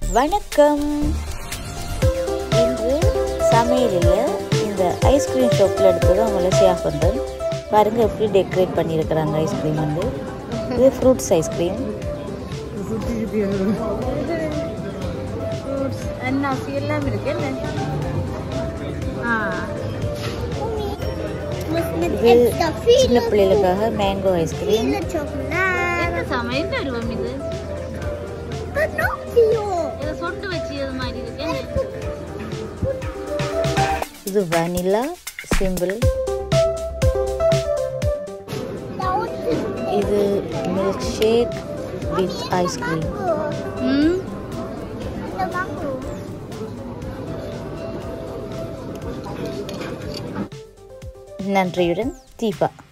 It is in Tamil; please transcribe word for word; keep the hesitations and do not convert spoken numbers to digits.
வணக்கம். இன்று சமையலில் இந்த ஐஸ்கிரீம் ஷாப்பில் எடுத்தது அவங்கள ஷேர் பண்ணுறேன். பாருங்கள் எப்படி டெக்கரேட் பண்ணியிருக்கிறாங்க ஐஸ்கிரீம் வந்து. இது ஃப்ரூட்ஸ் ஐஸ்கிரீம். இது சின்ன பிள்ளைகளுக்காக மேங்கோ ஐஸ்கிரீம். இது வனிலா சிம்பிள். இது மில்க் ஷேக் வித் ஐஸ்கிரீம். நன்றியுடன் தீபா.